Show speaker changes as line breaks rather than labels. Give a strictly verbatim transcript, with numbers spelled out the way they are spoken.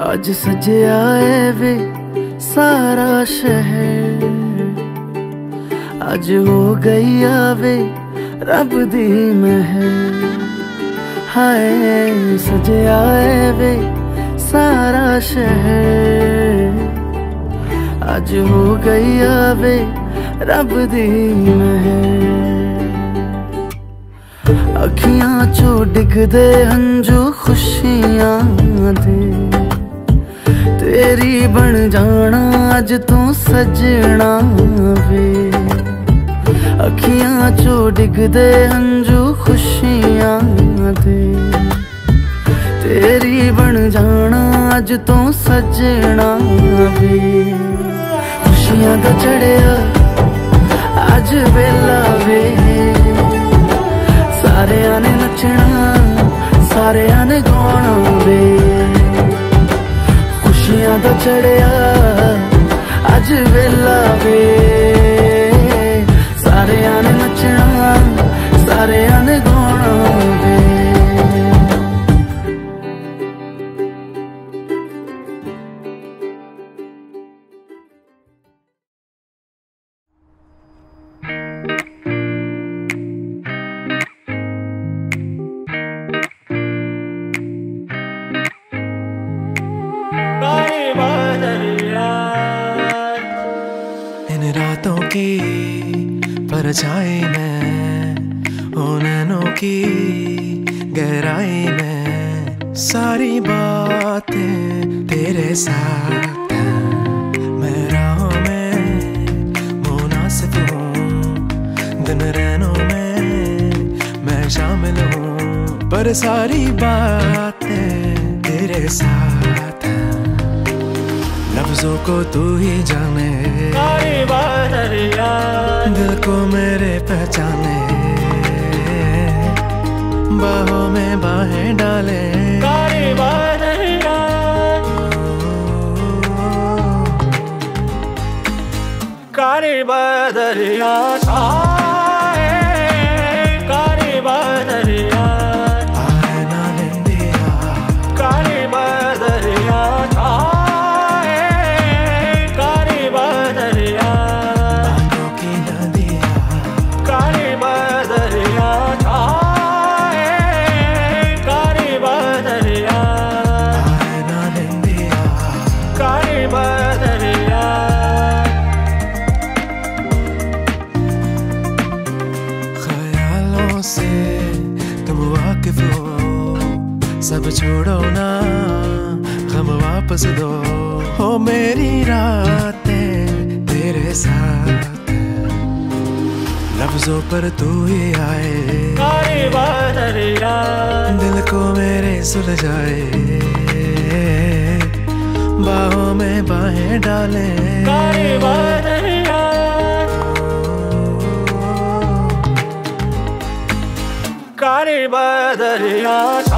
आज सजया है वे सारा शहर, आज हो गई आवे रब दी महर। हाय सजया है वे सारा शहर, आज हो गई आवे रब दी महर। अखियां चो डिगदे हंजू खुशियां दे, तेरी बन जाना अज तू सजना वे। अखियां चो डिगदे हंजू खुशियां दे, तेरी बन जाना अज तू सजना वे। खुशियां दा चढ़िया अज वेला वे, सारेयां ने नचना सारेयां ने गाना वे। खुशियां दा चढ़िया अज वेला वे, सारेयां ने नचना सारेयां ने गाना वे।
इन रातों की परछाई में, उन नैनों की गहराई में, सारी बातें तेरे साथ हैं। मैं राहों में मुनासिब हूँ, दिन रैनों में मैं शामिल हूँ, पर सारी बातें तेरे साथ हैं। लफ्जों को तू ही जाने, दिल को मेरे पहचाने, बाहों में बाहें डाले। कारी बदरिया छाए, कारी बदरिया आए ना निंदिया, कारी बदरिया छाए, कारी बदरिया बातों की नदिया, कारी बदरिया छाए, कारी बदरिया आए ना निंदिया, कारी बदरिया। से तुम वाकिफ हो, सब छोड़ो ना गम वापस दो, हो मेरी रातें तेरे साथ। लफ्जों पर तू ही आए, दिल को मेरे सुलझाए, बाहों में बाहें डाले। कारी बदरिया